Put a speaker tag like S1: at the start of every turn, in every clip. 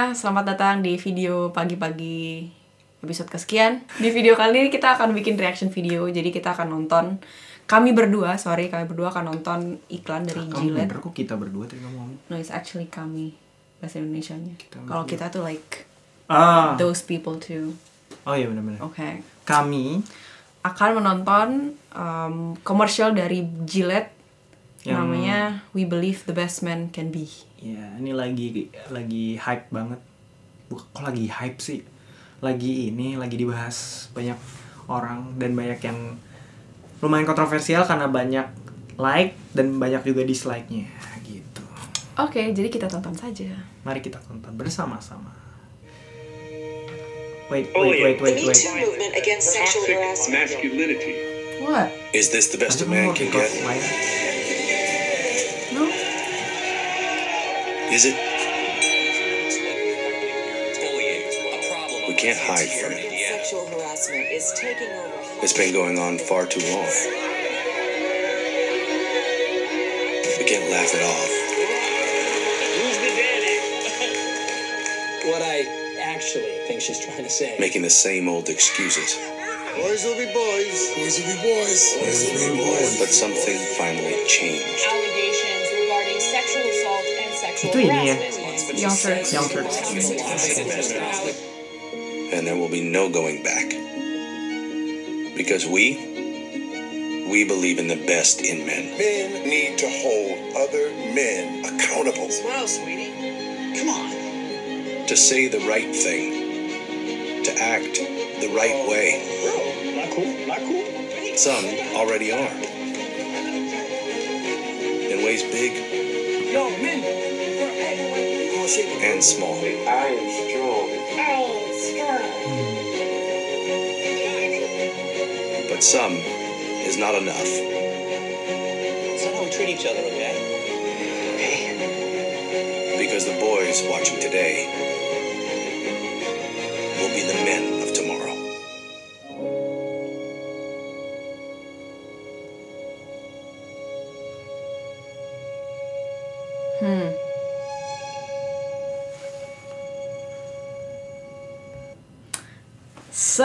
S1: semuanya, selamat datang di video pagi-pagi episode kesekian. Di video kali ini kita akan bikin reaction video. Jadi kita akan nonton, kami berdua akan nonton iklan dari Gillette.
S2: Kamu bener kok kita berdua tadi ngomong.
S1: No, it's actually kami, bahasa Indonesianya. Kalau kita tuh like those people too.
S2: Oh iya benar-benar.
S1: Okay.
S2: Kami
S1: akan menonton komersial dari Gillette yang namanya We Believe the Best Man Can Be.
S2: Ya, ini lagi hype banget. Kok lagi hype sih? Lagi dibahas banyak orang dan banyak yang lumayan kontroversial karena banyak like dan banyak juga dislike-nya gitu.
S1: Oke, jadi kita tonton saja.
S2: Mari kita tonton bersama-sama. Wait.
S3: The Me Too movement against sexual harassment. Masculinity.
S1: What?
S4: Is this the best a man can get?
S1: No?
S4: Is it? We can't hide from it.
S3: Sexual harassment is taking over.
S4: It's been going on far too long. We can't laugh it off.
S5: Who's the daddy? What I actually think she's trying to say.
S4: Making the same old excuses.
S6: Boys will be boys. Boys will be boys. Boys will be boys.
S4: But something finally changed.
S7: Allegations regarding sexual assault and sexual
S2: Itu ini ya?
S7: harassment.
S2: Young Turks.
S4: And there will be no going back. Because we believe in the best in men.
S6: Men need to hold other men accountable.
S5: Smile, sweetie. Come on.
S4: To say the right thing. To act the right way.
S5: Not cool.
S4: Some already are. In ways big
S5: Yo, men.
S4: and small.
S6: I am strong.
S4: But some is not enough.
S5: That's not how we treat each other, okay?
S4: Because the boys watching today will be the men of tomorrow.
S1: So,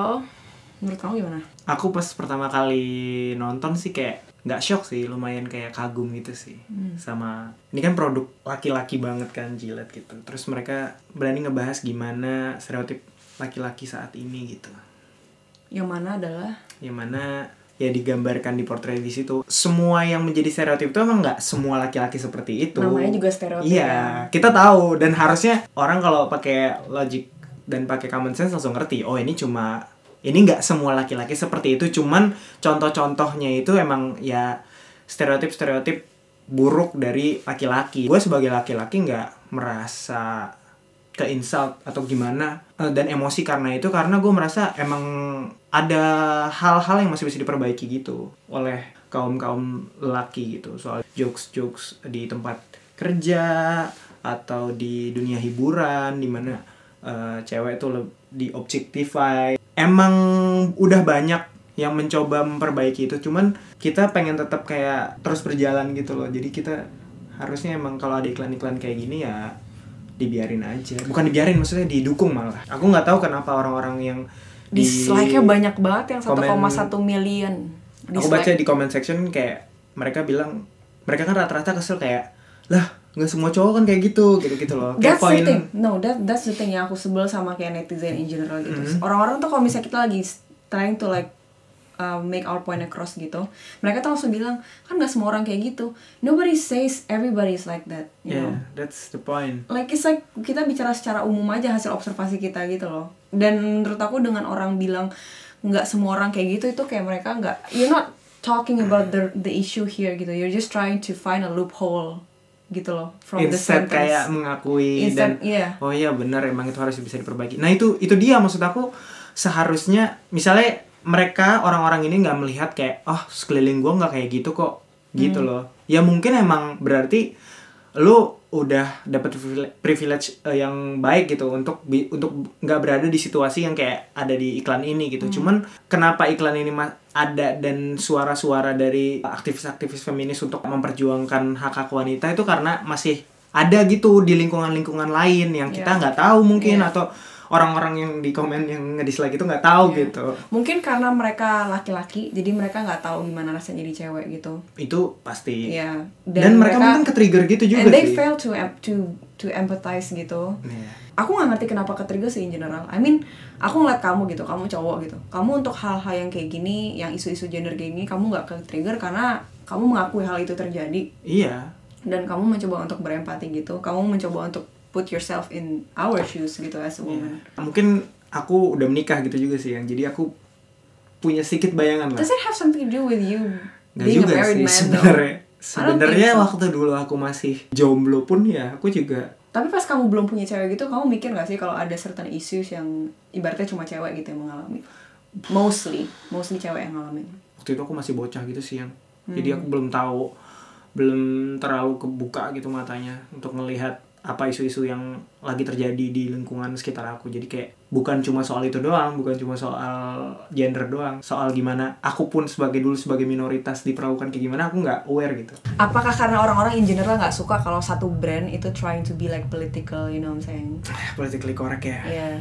S1: menurut kamu gimana?
S2: Aku pas pertama kali nonton sih kayak nggak shock sih, lumayan kayak kagum gitu sih. Sama ini kan produk laki-laki banget kan Gillette gitu. Terus mereka berani ngebahas gimana stereotip laki-laki saat ini gitu.
S1: Yang mana adalah?
S2: Yang mana ya digambarkan di portrait di situ. Semua yang menjadi stereotip itu emang nggak semua laki-laki seperti itu.
S1: Namanya juga stereotip.
S2: Iya, kita tahu dan harusnya orang kalau pakai logic dan pakai common sense langsung ngerti. Oh, ini nggak semua laki-laki seperti itu, cuman contoh-contohnya itu emang ya stereotip buruk dari laki-laki. Gue sebagai laki-laki nggak merasa ke-insult atau gimana dan emosi karena gue merasa emang ada hal-hal yang masih bisa diperbaiki gitu oleh kaum laki gitu, soal jokes di tempat kerja atau di dunia hiburan di mana cewek tuh di objectify. Emang udah banyak yang mencoba memperbaiki itu, cuman kita pengen tetap kayak terus berjalan gitu loh. Jadi kita harusnya emang kalau ada iklan-iklan kayak gini ya dibiarin aja. Bukan dibiarin, maksudnya didukung malah. Aku nggak tahu kenapa orang-orang yang
S1: dislike-nya banyak banget, yang 1,1 million.
S2: Aku baca di comment section kayak mereka bilang, mereka kan rata-rata kesel kayak, lah nggak semua cowok kan kayak gitu loh.
S1: That's the thing. No, that's the thing yang aku sebel sama kayak netizen in general gitu. Orang-orang tuh kalau misalnya kita lagi trying to like make our point across gitu, mereka tuh langsung bilang, kan nggak semua orang kayak gitu. Nobody says everybody is like that, you know?
S2: That's the point.
S1: Like it's like kita bicara secara umum aja hasil observasi kita gitu loh. Dan menurut aku dengan orang bilang nggak semua orang kayak gitu, itu kayak mereka nggak, you're not talking about the issue here gitu. You're just trying to find a loophole gitu loh from the
S2: Instead
S1: sentence.
S2: kayak mengakui
S1: Yeah.
S2: Oh iya benar, emang itu harus bisa diperbaiki. Nah itu dia maksud aku. Seharusnya misalnya mereka orang-orang ini nggak melihat kayak sekeliling gue nggak kayak gitu kok gitu loh. Ya mungkin emang berarti lu udah dapat privilege yang baik gitu untuk nggak berada di situasi yang kayak ada di iklan ini gitu. Cuman kenapa iklan ini ada dan suara-suara dari aktivis-aktivis feminis untuk memperjuangkan hak-hak wanita itu karena masih ada gitu di lingkungan-lingkungan lain yang kita nggak tahu mungkin atau orang-orang yang di komen yang nge-dislike itu nggak tahu gitu.
S1: Mungkin karena mereka laki-laki, jadi mereka nggak tahu gimana rasanya jadi cewek gitu.
S2: Itu pasti.
S1: Iya.
S2: Dan mereka mungkin ke-trigger gitu juga
S1: and they
S2: sih.
S1: fail to empathize gitu.
S2: Iya.
S1: Aku nggak ngerti kenapa ke-trigger sih in general. I mean, aku ngeliat kamu gitu, kamu cowok gitu. Kamu untuk hal-hal yang kayak gini, yang isu-isu gender kayak gini, kamu nggak ke-trigger karena kamu mengakui hal itu terjadi.
S2: Iya.
S1: Dan kamu mencoba untuk berempati gitu. Kamu mencoba untuk put yourself in our shoes gitu as a woman.
S2: Mungkin aku udah menikah gitu juga sih yang jadi aku punya sedikit bayangan lah.
S1: Does it have something to do with you
S2: Nggak
S1: being a
S2: juga
S1: married
S2: sih
S1: man
S2: sebenarnya.
S1: though?
S2: Sebenarnya waktu dulu aku masih jomblo pun ya aku juga.
S1: Tapi pas kamu belum punya cewek gitu, kamu mikir gak sih kalau ada certain issues yang ibaratnya cuma cewek gitu yang mengalami? Mostly cewek yang ngalamin.
S2: Waktu itu aku masih bocah gitu sih yang. Jadi aku belum terlalu kebuka gitu matanya untuk melihat apa isu-isu yang lagi terjadi di lingkungan sekitar aku. Jadi kayak bukan cuma soal itu doang, bukan cuma soal gender doang, soal gimana aku pun sebagai minoritas diperlakukan kayak gimana, aku nggak aware gitu.
S1: Apakah karena orang-orang in general nggak suka kalau satu brand itu trying to be like political, you know what I'm saying?
S2: Politically correct ya.
S1: Yeah.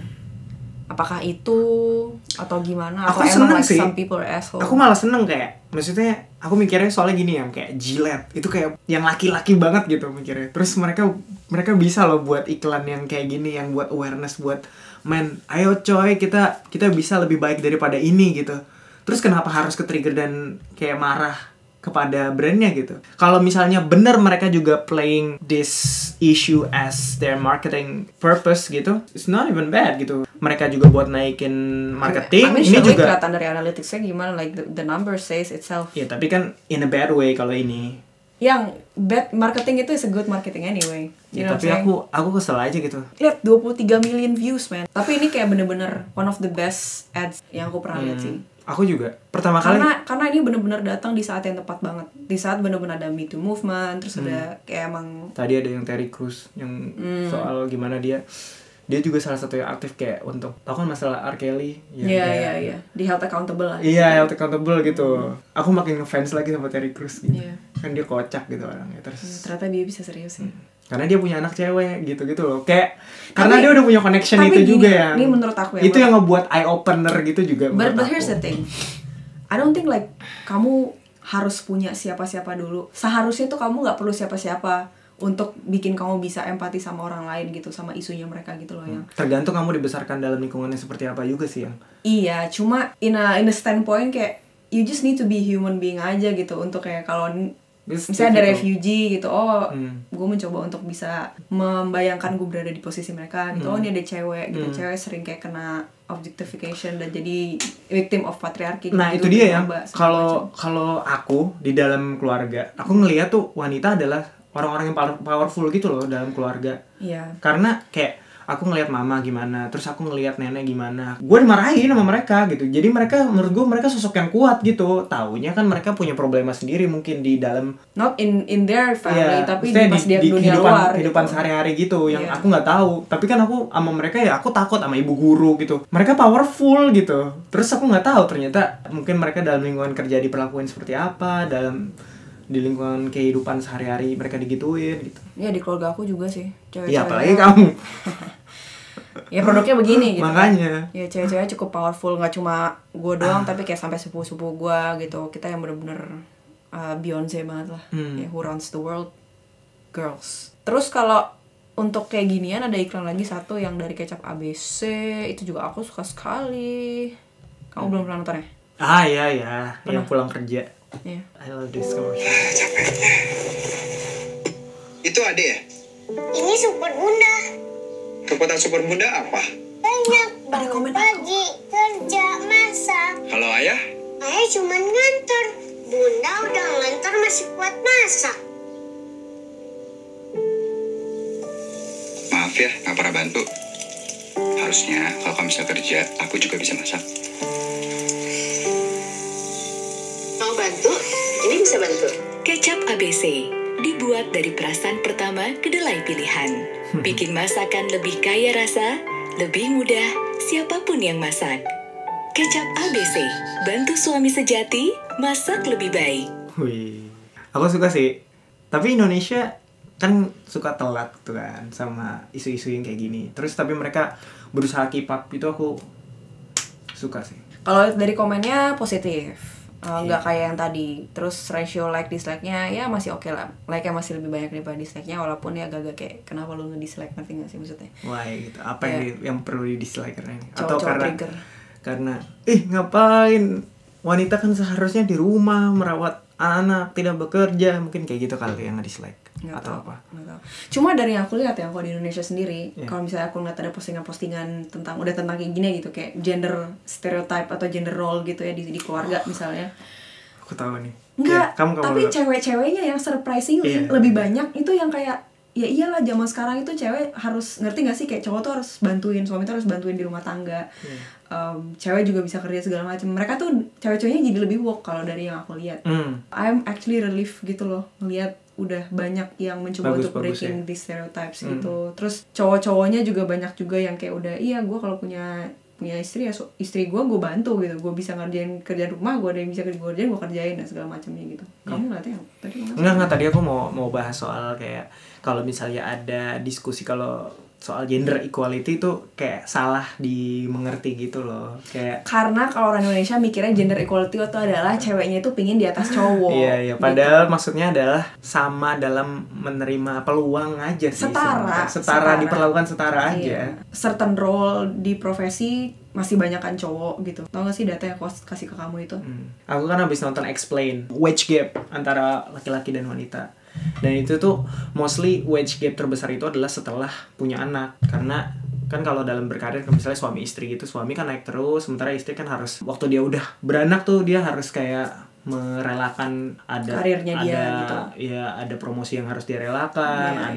S1: Apakah itu atau gimana?
S2: Aku
S1: atau
S2: seneng
S1: emang like
S2: sih.
S1: some people are asshole?
S2: Aku malah seneng kayak, maksudnya aku mikirnya soalnya gini ya, kayak Gillette itu kayak yang laki-laki banget gitu mikirnya. Terus mereka bisa loh buat iklan yang kayak gini, yang buat awareness buat men, ayo coy kita bisa lebih baik daripada ini gitu. Terus kenapa harus ke-trigger dan kayak marah kepada brandnya gitu? Kalau misalnya bener mereka juga playing this issue as their marketing purpose gitu, it's not even bad gitu. Mereka juga buat naikin marketing.
S1: I mean,
S2: ini juga
S1: kelihatan dari analyticsnya gimana, like the number says itself.
S2: ya, tapi kan in a bad way kalau ini.
S1: Yang bad marketing itu is a good marketing anyway. You
S2: Ya,
S1: know
S2: tapi
S1: what I'm saying?
S2: aku kesel aja gitu.
S1: Lihat 23 million views, man. Tapi ini kayak bener-bener one of the best ads yang aku pernah lihat sih.
S2: Aku juga pertama kali
S1: Karena ini bener-bener datang di saat yang tepat banget. Di saat bener-bener ada Me Too movement, terus ada kayak emang
S2: tadi ada yang Terry Crews yang soal gimana dia juga salah satu yang aktif kayak untuk tahu kan masalah R. Kelly yang
S1: iya di health accountable lah.
S2: Iya, health accountable gitu. Aku makin ngefans lagi sama Terry Crews gitu.
S1: Iya.
S2: Kan dia kocak gitu orangnya terus.
S1: Ternyata dia bisa serius ya.
S2: Karena dia punya anak cewek gitu loh. Kayak karena dia udah punya connection itu
S1: gini,
S2: juga ya.
S1: ini menurut aku ya.
S2: Itu yang ngebuat eye opener gitu juga.
S1: But
S2: menurut
S1: here's
S2: aku.
S1: the thing. I don't think like kamu harus punya siapa-siapa dulu. Seharusnya tuh kamu nggak perlu siapa-siapa untuk bikin kamu bisa empati sama orang lain gitu, sama isunya mereka gitu loh yang.
S2: Tergantung kamu dibesarkan dalam lingkungannya seperti apa juga sih yang.
S1: Iya, cuma in a standpoint kayak you just need to be human being aja gitu untuk kayak kalau misalnya ada refugee gitu, gue mencoba untuk bisa membayangkan gue berada di posisi mereka gitu. Oh, ini ada cewek gitu, cewek sering kayak kena objectification dan jadi victim of patriarchy.
S2: Nah
S1: gitu,
S2: itu dia ya.
S1: kalau
S2: Kalau aku di dalam keluarga, aku ngeliat tuh wanita adalah orang-orang yang powerful gitu loh dalam keluarga.
S1: Iya.
S2: Karena kayak aku ngelihat mama gimana, terus aku ngelihat nenek gimana, gue dimarahin sama mereka gitu. Jadi mereka, menurut gue mereka sosok yang kuat gitu. Taunya kan mereka punya problema sendiri mungkin di dalam
S1: not in their family,
S2: ya,
S1: tapi
S2: maksudnya
S1: pas dia di dunia luar
S2: kehidupan
S1: gitu.
S2: sehari-hari gitu yang
S1: Iya.
S2: aku nggak tahu. Tapi kan aku sama mereka ya aku takut sama ibu guru gitu. Mereka powerful gitu. Terus aku nggak tahu ternyata mungkin mereka dalam lingkungan kerja diperlakuin seperti apa, di lingkungan kehidupan sehari-hari mereka digituin gitu.
S1: Iya, di keluarga aku juga sih. Cewek-cewek.
S2: Iya, apalagi kamu.
S1: Ya produknya begini gitu.
S2: Makanya.
S1: Kan. Ya cewek-cewek cukup powerful, nggak cuma gue doang tapi kayak sampai sepupu-sepupu gue gitu. Kita yang bener-bener Beyonce banget lah. Ya, who runs the world, girls. Terus kalau untuk kayak ginian ada iklan lagi satu yang dari kecap ABC, itu juga aku suka sekali. Kamu belum pernah nonton ya?
S2: Iya, yang pulang kerja.
S1: Iya.
S2: I love this commercial.
S4: Itu Ade ya?
S8: Ini super bunda.
S4: Kekuatan super bunda apa?
S8: Banyak
S1: Ada komen
S8: pagi, kerja, masak.
S4: Halo ayah?
S8: Ayah cuman ngantor. Bunda udah ngantor masih kuat masak.
S4: Maaf ya, nggak pernah bantu. Harusnya kalau kamu bisa kerja, aku juga bisa masak.
S8: Mau bantu? Ini bisa bantu.
S9: Kecap ABC dibuat dari perasan pertama kedelai pilihan. Bikin masakan lebih kaya rasa, lebih mudah, siapapun yang masak. Kecap ABC, bantu suami sejati masak lebih baik.
S2: Wih, aku suka sih. Tapi Indonesia kan suka telat tuh kan sama isu-isu yang kayak gini. Terus tapi mereka berusaha keep up, itu aku suka sih.
S1: Kalau dari komennya positif, nggak kayak yang tadi. Terus ratio like dislike-nya ya masih oke lah. Like-nya masih lebih banyak daripada dislike-nya, walaupun ya agak-agak kayak kenapa lu nge-dislike, ngerti nggak sih maksudnya?
S2: Wah gitu. Apa yang perlu di dislike karena ini? Atau
S1: Cowok-cowok trigger.
S2: karena ngapain wanita kan seharusnya di rumah merawat anak, tidak bekerja, mungkin kayak gitu kali yang nge-dislike. Atau apa?
S1: Nggak tahu. Cuma dari yang aku lihat ya, kalau di Indonesia sendiri, kalau misalnya aku ngeliat ada postingan-postingan tentang kayak gini gitu, kayak gender stereotype atau gender role gitu ya di keluarga misalnya.
S2: Aku tahu nih.
S1: Enggak,
S2: kamu
S1: tapi cewek-ceweknya yang surprisingly lebih banyak itu yang kayak ya iyalah zaman sekarang itu cewek harus ngerti nggak sih, kayak cowok tuh harus bantuin, suami tuh harus bantuin di rumah tangga. Cewek juga bisa kerja segala macam. Mereka tuh cewek-ceweknya jadi lebih woke kalau dari yang aku lihat. I'm actually relief gitu loh ngelihat udah banyak yang mencoba untuk breaking these stereotypes gitu. Terus cowok-cowoknya juga banyak juga yang kayak udah iya gue kalau punya istri ya istri gue bantu gitu, gue bisa ngerjain kerjaan rumah, gue ada yang bisa gue kerjain dan segala macamnya gitu. Kamu ngeliatnya tadi
S2: enggak tadi aku mau bahas soal kayak kalau misalnya ada diskusi kalau soal gender equality itu kayak salah dimengerti gitu loh, kayak
S1: karena kalau orang Indonesia mikirnya gender equality itu adalah ceweknya itu pingin di atas cowok.
S2: Iya padahal gitu. Maksudnya adalah sama dalam menerima peluang aja sih, setara diperlakukan setara aja.
S1: Certain role di profesi masih banyakan cowok gitu. Tau gak sih data yang aku kasih ke kamu itu?
S2: Aku kan habis nonton Explain, wage gap antara laki-laki dan wanita. Dan itu tuh mostly wage gap terbesar itu adalah setelah punya anak. Karena kan kalau dalam berkarir misalnya suami istri gitu, suami kan naik terus, sementara istri kan harus waktu dia udah beranak tuh dia harus kayak merelakan
S1: karirnya dia gitu.
S2: Ya ada promosi yang harus dia relakan,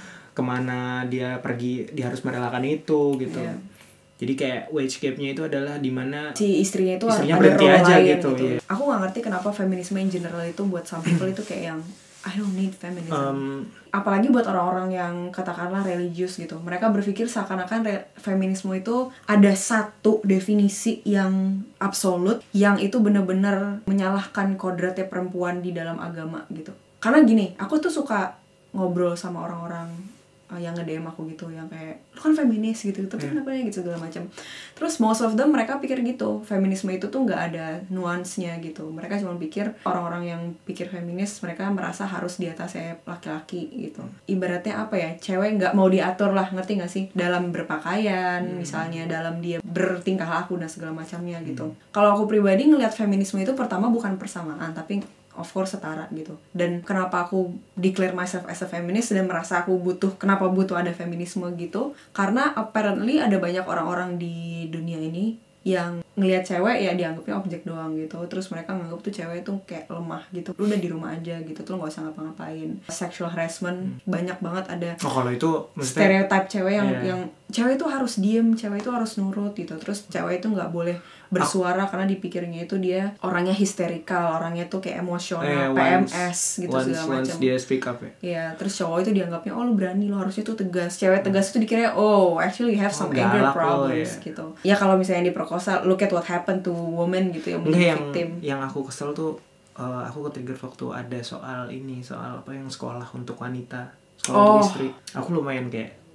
S2: kemana dia pergi dia harus merelakan itu gitu. Jadi kayak wage gap-nya itu adalah dimana
S1: si istrinya itu ada
S2: berhenti
S1: role
S2: aja
S1: lain
S2: gitu. Iya.
S1: Aku gak ngerti kenapa feminisme in general itu buat some people itu kayak yang I don't need feminism. Apalagi buat orang-orang yang katakanlah religius gitu. Mereka berpikir seakan-akan feminisme itu ada satu definisi yang absolut, yang itu benar-benar menyalahkan kodratnya perempuan di dalam agama gitu. Karena gini, aku tuh suka ngobrol sama orang-orang yang nge-DM aku gitu, yang kayak lu kan feminis gitu, tapi kenapa ya gitu segala macam. Terus most of them mereka pikir gitu, feminisme itu tuh nggak ada nuansnya gitu. Mereka cuma pikir orang-orang yang pikir feminis mereka merasa harus di atasnya laki-laki gitu. Ibaratnya apa ya, cewek nggak mau diatur lah, ngerti nggak sih, dalam berpakaian misalnya, dalam dia bertingkah laku dan segala macamnya gitu. Kalau aku pribadi ngelihat feminisme itu pertama bukan persamaan, tapi of course setara gitu. Dan kenapa aku declare myself as a feminist dan merasa aku kenapa butuh ada feminisme gitu, karena apparently ada banyak orang-orang di dunia ini yang ngelihat cewek ya dianggapnya objek doang gitu. Terus mereka nganggap tuh cewek tuh kayak lemah gitu, lu udah di rumah aja gitu, tuh nggak usah ngapa-ngapain. Sexual harassment banyak banget ada.
S2: Kalau itu
S1: stereotype cewek yang cewek itu harus diem, cewek itu harus nurut gitu. Terus cewek itu nggak boleh bersuara karena dipikirnya itu dia orangnya histerikal, orangnya tuh kayak emosional, PMS gitu segala macam.
S2: Dia speak up ya.
S1: Iya, terus cowok itu dianggapnya lu berani, lu harusnya tuh tegas. Cewek tegas itu dikira actually you have some anger problems gitu. Ya kalau misalnya diperkosa, look at what happened to women gitu yang menjadi victim.
S2: Yang aku kesel tuh aku ketrigger waktu ada soal apa yang sekolah untuk wanita, sekolah untuk istri. Aku lumayan kayak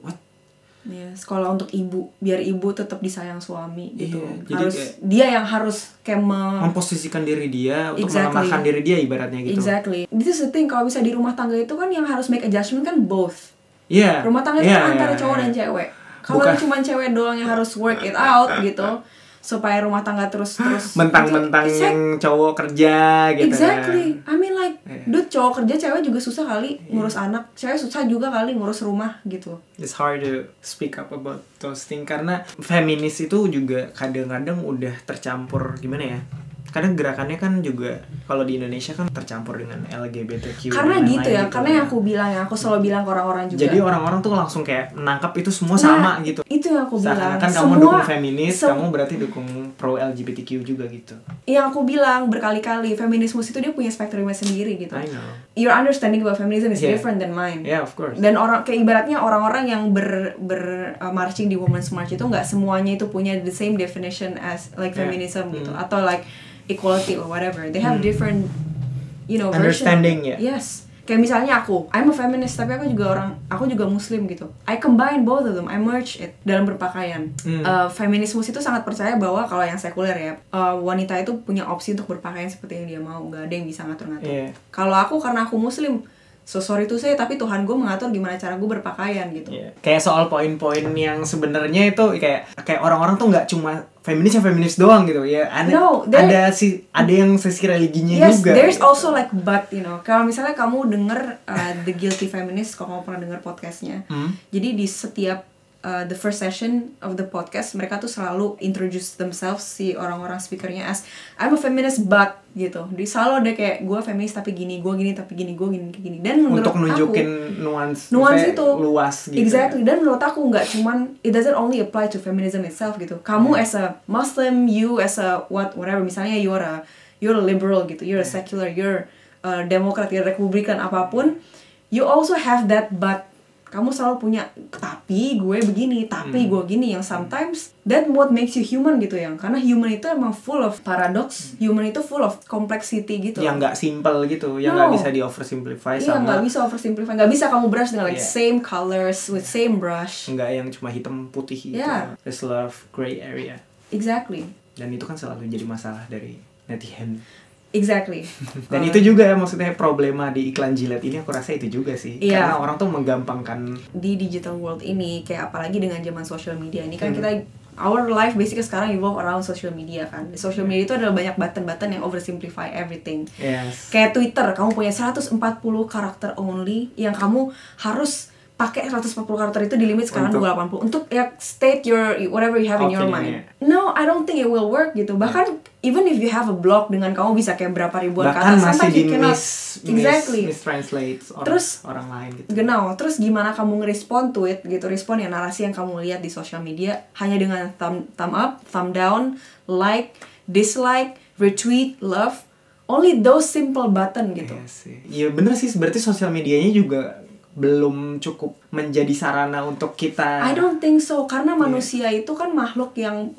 S1: ya, sekolah untuk ibu, biar ibu tetap disayang suami gitu.
S2: Jadi
S1: dia yang harus kayak
S2: memposisikan diri dia untuk melemahkan diri dia ibaratnya gitu.
S1: Exactly. This is the thing, kalau bisa di rumah tangga itu kan yang harus make adjustment kan both. Rumah tangga itu kan antara cowok dan cewek. Kalau cuma cewek doang yang harus work it out gitu, supaya rumah tangga terus
S2: mentang-mentang yang cowok kerja gitu.
S1: Exactly. I mean like, dude, cowok kerja, cewek juga susah kali ngurus anak, cewek susah juga kali ngurus rumah gitu.
S2: It's hard to speak up about those things karena feminis itu juga kadang-kadang udah tercampur gimana ya? Kadang gerakannya kan juga kalau di Indonesia kan tercampur dengan LGBTQ.
S1: Karena gitu ya, karena yang aku bilang, aku selalu bilang ke orang-orang juga.
S2: Jadi orang-orang tuh langsung kayak menangkap itu semua sama gitu.
S1: Itu yang aku bilang.
S2: Kan kamu dukung feminis, kamu berarti dukung pro LGBTQ juga gitu.
S1: Yang aku bilang berkali-kali, feminisme itu dia punya spektrumnya sendiri gitu.
S2: I know.
S1: Your understanding about feminism is different than mine.
S2: Yeah, of course.
S1: Dan kayak ibaratnya orang-orang yang marching di Women's March itu nggak semuanya itu punya the same definition as like feminism gitu, atau like equality or whatever. They have different,
S2: understanding
S1: version. Yes. Kayak misalnya I'm a feminist tapi aku juga muslim gitu. I combine both of them, I merge it dalam berpakaian. Feminismus itu sangat percaya bahwa kalau yang sekuler ya, wanita itu punya opsi untuk berpakaian seperti yang dia mau, nggak ada yang bisa ngatur-ngatur. Kalau aku, karena aku muslim, so sorry to say, tapi Tuhan gue mengatur gimana cara gue berpakaian gitu.
S2: Kayak soal poin-poin yang sebenarnya itu kayak orang-orang tuh nggak cuma feminis doang gitu ya. Ada yang sisi religinya juga. Yes,
S1: there's
S2: gitu.
S1: also like but kalau misalnya kamu denger The Guilty Feminist, kalau kamu pernah denger podcastnya, jadi di setiap the first session of the podcast mereka tuh selalu introduce themselves, si orang-orang speakernya, as I'm a feminist but gitu. Di selalu ada kayak gue feminis tapi gini, gue gini tapi gini, gue gini kayak gini. Dan menurut
S2: untuk nunjukin
S1: nuans itu
S2: luas gitu.
S1: Exactly. Dan menurut aku nggak cuman, it doesn't only apply to feminism itself gitu. Kamu as a Muslim, you as a whatever, misalnya you're a liberal gitu, you're a secular, you're a Democrat, you're a Republican, apapun, you also have that but. Kamu selalu punya tapi gue begini, tapi gue gini, yang sometimes that what makes you human gitu ya. Karena human itu emang full of paradox, human itu full of complexity gitu.
S2: Yang nggak simple gitu, yang nggak bisa di oversimplify sama.
S1: Iya, nggak bisa oversimplify, nggak bisa kamu brush dengan like same colors with same brush.
S2: Nggak yang cuma hitam putih gitu. There's a lot of gray area.
S1: Exactly.
S2: Dan itu kan selalu jadi masalah dari netizen.
S1: Exactly.
S2: Dan itu juga maksudnya problema di iklan Gillette ini, aku rasa itu juga sih. Karena orang tuh menggampangkan
S1: di digital world ini, kayak apalagi dengan zaman social media ini kan kita our life basically sekarang evolve around social media kan. Di social media itu adalah banyak button-button yang oversimplify everything. Kayak Twitter, kamu punya 140 karakter only yang kamu harus pakai 140 karakter itu di limit sekarang 280 untuk ya state your whatever you have in your mind. No, I don't think it will work gitu. Bahkan even if you have a blog dengan kamu bisa kayak berapa ribuan kata,
S2: masih di
S1: mistranslate
S2: orang lain gitu.
S1: Terus gimana kamu ngerespon tweet gitu, respon ya narasi yang kamu lihat di social media hanya dengan thumb up, thumb down, like, dislike, retweet, love, only those simple button gitu.
S2: Iya bener sih, berarti sosial medianya juga belum cukup menjadi sarana untuk kita.
S1: I don't think so, karena manusia itu kan makhluk yang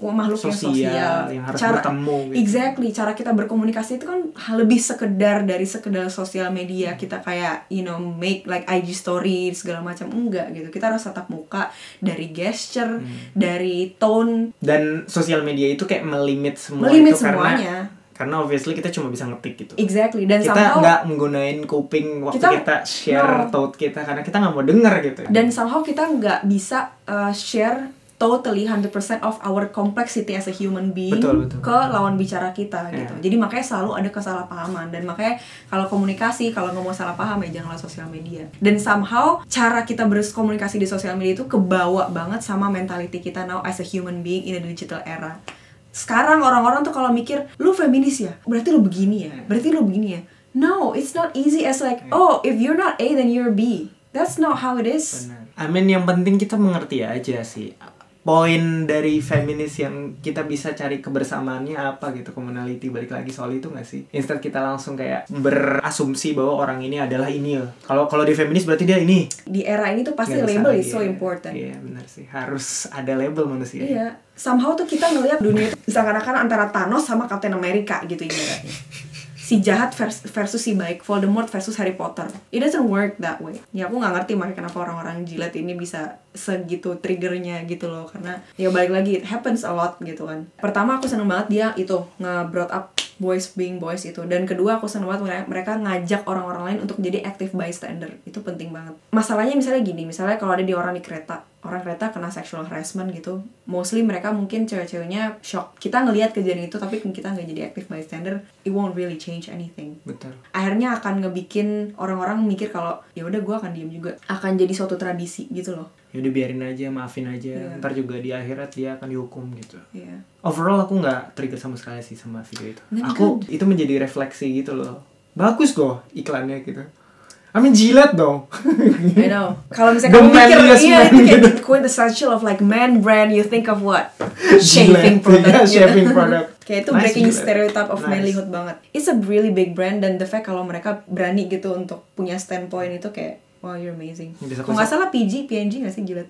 S1: sosial,
S2: yang harus bertemu gitu.
S1: Exactly, cara kita berkomunikasi itu kan lebih sekedar sosial media kita kayak make like IG story segala macam, enggak gitu. Kita harus tatap muka, dari gesture, dari tone. Dan
S2: sosial media itu kayak melimit
S1: semuanya.
S2: Karena obviously kita cuma bisa ngetik gitu.
S1: Exactly. Dan
S2: kita nggak menggunain kuping waktu kita share thought kita, karena kita nggak mau denger gitu.
S1: Dan somehow kita nggak bisa share totally 100% of our complexity as a human being ke lawan bicara kita gitu. Jadi makanya selalu ada kesalahpahaman, dan makanya kalau komunikasi, kalau nggak mau salah paham ya janganlah sosial media. Dan somehow cara kita berkomunikasi di sosial media itu kebawa banget sama mentality kita now as a human being in a digital era. Sekarang orang-orang tuh kalau mikir, lu feminis ya? Berarti lu begini ya? Berarti lu begini ya? No, it's not easy as like, oh, if you're not A, then you're B. That's not how it is.
S2: I mean, yang penting kita mengerti aja sih. Poin dari feminis yang kita bisa cari kebersamaannya apa gitu, commonality, balik lagi soal itu nggak sih? Instead kita langsung kayak berasumsi bahwa orang ini adalah ini loh. Kalau di feminis berarti dia ini.
S1: Di era ini tuh pasti label is so important.
S2: Iya benar sih, harus ada label manusia.
S1: Iya, somehow tuh kita ngelihat dunia seakan-akan antara Thanos sama Captain America gitu ibaratnya. Si jahat versus si baik, Voldemort versus Harry Potter. It doesn't work that way. Ya aku nggak ngerti makanya kenapa orang-orang Gillette ini bisa segitu triggernya gitu loh, karena ya balik lagi it happens a lot gitu kan. Pertama aku seneng banget dia itu nge-brought up boys being boys itu, dan kedua aku seneng banget mereka ngajak orang-orang lain untuk jadi active bystander. Itu penting banget. Masalahnya misalnya gini, misalnya kalau ada orang di kereta, orang kereta kena sexual harassment gitu, mostly mereka mungkin cewek-ceweknya shock. Kita ngelihat kejadian itu tapi kita nggak jadi active bystander, it won't really change anything.
S2: Betul.
S1: Akhirnya akan ngebikin orang-orang mikir kalau ya udah gue akan diem juga, akan jadi suatu tradisi gitu loh.
S2: Ya udah biarin aja, maafin aja. Ntar juga di akhirat dia akan dihukum gitu. Overall aku nggak trigger sama sekali sih sama video itu. Itu menjadi refleksi gitu loh. Bagus kok iklannya gitu. I mean Gillette dong.
S1: I know. Kalau misalnya kamu mikir itu kayak quintessential of like man brand, you think of what? Shaving product.
S2: Shaving product.
S1: Kayak itu breaking stereotype of manlyhood banget. It's a really big brand, dan the fact kalau mereka berani gitu untuk punya standpoint itu kayak wow, you're amazing. Kalau nggak salah PNG nggak sih Gillette tuh?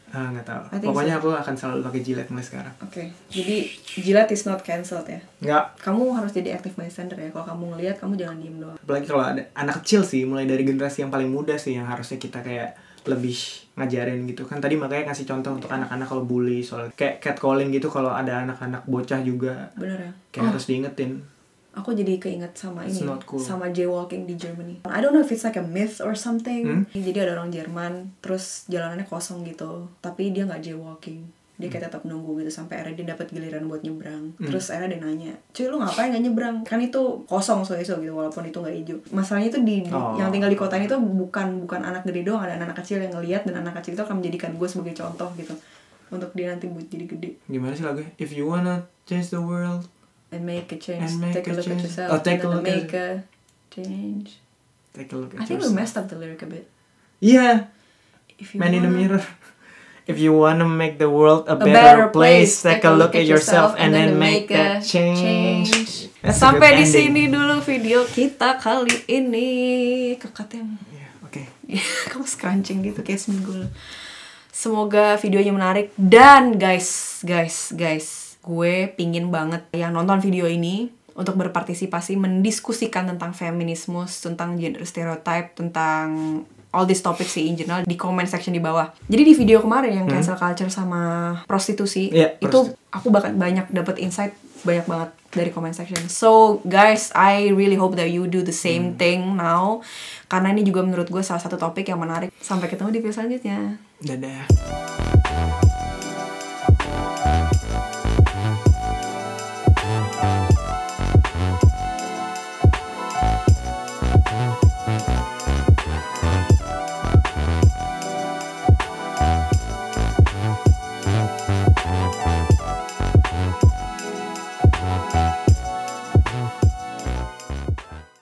S2: Nggak tahu.
S1: I think
S2: Pokoknya aku akan selalu pakai jilet mulai sekarang.
S1: Oke. Jadi jilat is not cancelled ya.
S2: Nggak.
S1: Kamu harus jadi active bystander ya. Kalau kamu ngelihat, kamu jangan diem doang.
S2: Apalagi kalau ada anak kecil sih, mulai dari generasi yang paling muda sih yang harusnya kita kayak lebih ngajarin gitu kan. Tadi makanya kasih contoh untuk anak-anak kalau bully soal kayak catcalling gitu, kalau ada anak-anak bocah juga
S1: Bener ya.
S2: kayak harus diingetin.
S1: Aku jadi keinget sama
S2: It's
S1: ini,
S2: not cool.
S1: sama jaywalking di Germany. I don't know if it's like a myth or something. Jadi ada orang Jerman, terus jalanannya kosong gitu, tapi dia nggak jaywalking. Dia kayak tetap nunggu gitu sampai akhirnya dia dapat giliran buat nyebrang. Terus akhirnya dia nanya, cuy lu ngapain nggak nyebrang? Kan itu kosong so-so gitu, walaupun itu nggak hijau. Masalahnya itu yang tinggal di kota itu bukan anak gede doang, ada anak kecil yang ngelihat, dan anak kecil itu akan menjadikan gue sebagai contoh gitu untuk dia nanti buat jadi gede.
S2: Gimana sih lagunya? If you wanna change the world
S1: And make a change.
S2: And make
S1: Take a
S2: a
S1: look at
S2: change.
S1: yourself.
S2: Oh, take
S1: and
S2: a look
S1: make
S2: at-
S1: a change.
S2: Take a look at
S1: I think we
S2: yourself.
S1: messed up the lyric a bit.
S2: Iya.
S1: If you
S2: Man in the
S1: wanna-
S2: mirror. If you wanna make the world a better place, take a look at yourself and then make a change. That's a
S1: Sampai
S2: good
S1: di
S2: ending.
S1: sini dulu video kita kali ini. Kekat yang
S2: Iya, oke.
S1: kamu scrunching gitu kayak seminggu. Semoga videonya menarik, dan guys, gue pingin banget yang nonton video ini untuk berpartisipasi mendiskusikan tentang feminisme, tentang gender stereotype, tentang all these topics sih in general di comment section di bawah. Jadi di video kemarin yang cancel culture sama prostitusi,
S2: Iya,
S1: itu aku banyak dapet insight banyak banget dari comment section. So guys, I really hope that you do the same thing now, karena ini juga menurut gue salah satu topik yang menarik. Sampai ketemu di video selanjutnya.
S2: Dadah.